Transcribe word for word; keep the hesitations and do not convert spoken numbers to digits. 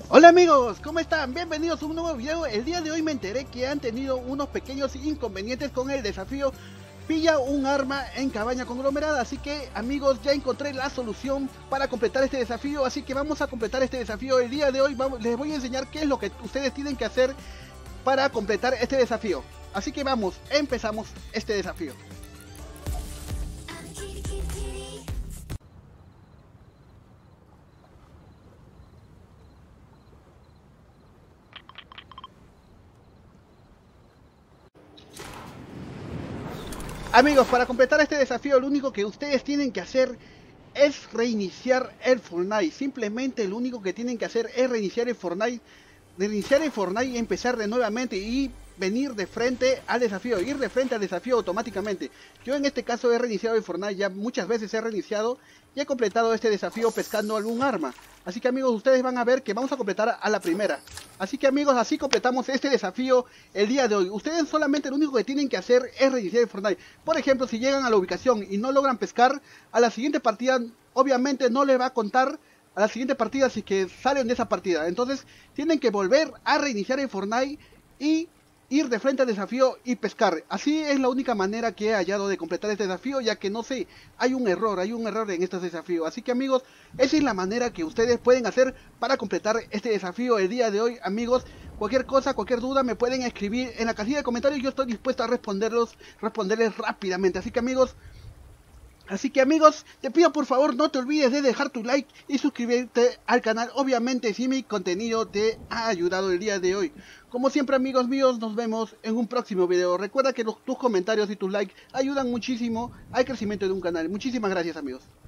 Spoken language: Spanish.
Hola amigos, ¿cómo están? Bienvenidos a un nuevo video. El día de hoy me enteré que han tenido unos pequeños inconvenientes con el desafío Pilla un arma en cabaña conglomerada. Así que amigos, ya encontré la solución para completar este desafío. Así que vamos a completar este desafío el día de hoy. Vamos, les voy a enseñar qué es lo que ustedes tienen que hacer para completar este desafío. Así que vamos, empezamos este desafío. Amigos, para completar este desafío lo único que ustedes tienen que hacer es reiniciar el Fortnite. Simplemente lo único que tienen que hacer es reiniciar el Fortnite, reiniciar el Fortnite y empezar de nuevamente y venir de frente al desafío, ir de frente al desafío automáticamente. Yo en este caso he reiniciado el Fortnite, ya muchas veces he reiniciado y he completado este desafío pescando algún arma. Así que amigos, ustedes van a ver que vamos a completar a la primera. Así que amigos, así completamos este desafío el día de hoy. Ustedes solamente lo único que tienen que hacer es reiniciar el Fortnite. Por ejemplo, si llegan a la ubicación y no logran pescar, a la siguiente partida obviamente no les va a contar a la siguiente partida si que salen de esa partida. Entonces tienen que volver a reiniciar el Fortnite y ir de frente al desafío y pescar. Así es la única manera que he hallado de completar este desafío, ya que no sé, hay un error, hay un error en este desafío. Así que amigos, esa es la manera que ustedes pueden hacer para completar este desafío el día de hoy, amigos. Cualquier cosa, cualquier duda me pueden escribir en la casilla de comentarios. Yo estoy dispuesto a responderlos, responderles rápidamente. Así que amigos, Así que amigos, te pido por favor no te olvides de dejar tu like y suscribirte al canal, obviamente si mi contenido te ha ayudado el día de hoy. Como siempre amigos míos, nos vemos en un próximo video. Recuerda que los, tus comentarios y tus likes ayudan muchísimo al crecimiento de un canal. Muchísimas gracias amigos.